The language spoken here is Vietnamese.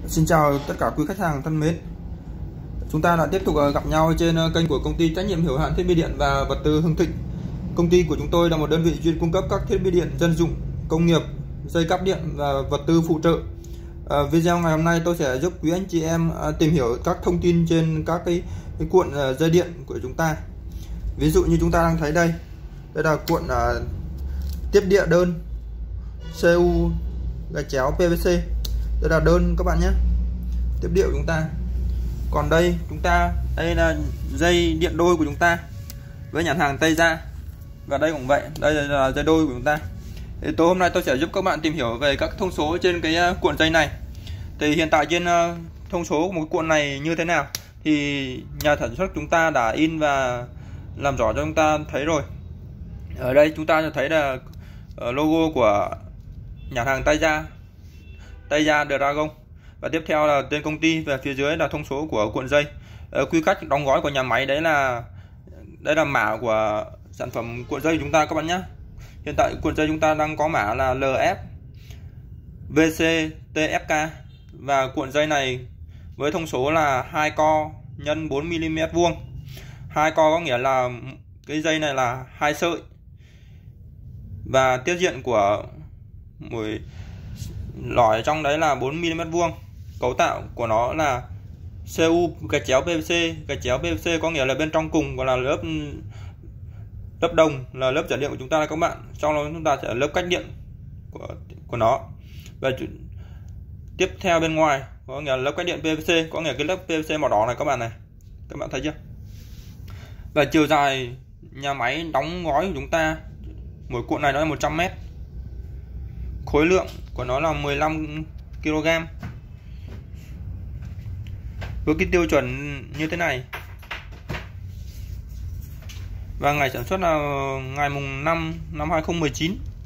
Xin chào tất cả quý khách hàng thân mến. Chúng ta đã tiếp tục gặp nhau trên kênh của công ty trách nhiệm hữu hạn thiết bị điện và vật tư Hưng Thịnh. Công ty của chúng tôi là một đơn vị chuyên cung cấp các thiết bị điện dân dụng, công nghiệp, dây cáp điện và vật tư phụ trợ. Video ngày hôm nay tôi sẽ giúp quý anh chị em tìm hiểu các thông tin trên các cái cuộn dây điện của chúng ta. Ví dụ như chúng ta đang thấy đây là cuộn tiếp địa đơn CU-PVC. Đây là đơn các bạn nhé, tiếp địa của chúng ta. Còn đây đây là dây điện đôi của chúng ta với nhãn hàng Tây Gia, và đây cũng vậy, đây là dây đôi của chúng ta. Thì tối hôm nay tôi sẽ giúp các bạn tìm hiểu về các thông số trên cái cuộn dây này. Thì hiện tại trên thông số của một cuộn này như thế nào thì nhà sản xuất chúng ta đã in và làm rõ cho chúng ta thấy rồi. Ở đây chúng ta thấy là logo của nhãn hàng Tây Gia Dragon, và tiếp theo là tên công ty, và phía dưới là thông số của cuộn dây. Quy cách đóng gói của nhà máy đây là mã của sản phẩm cuộn dây của chúng ta các bạn nhé. Hiện tại cuộn dây chúng ta đang có mã là LF VCTFK, và cuộn dây này với thông số là 2 co nhân 4 mm vuông. 2 co có nghĩa là cái dây này là 2 sợi, và tiết diện của mỗi lõi trong đấy là 4 mm vuông. Cấu tạo của nó là CU-PVC có nghĩa là bên trong cùng còn là lớp đồng, là lớp dẫn điện của chúng ta các bạn. Trong đó chúng ta sẽ lớp cách điện của nó, và tiếp theo bên ngoài có nghĩa là lớp cách điện PVC, có nghĩa cái lớp PVC màu đỏ này các bạn thấy chưa. Và chiều dài nhà máy đóng gói của chúng ta, mỗi cuộn này nó là 100 m, khối lượng của nó là 15 kg. Với cái tiêu chuẩn như thế này, và ngày sản xuất là ngày mùng 5 năm 2019.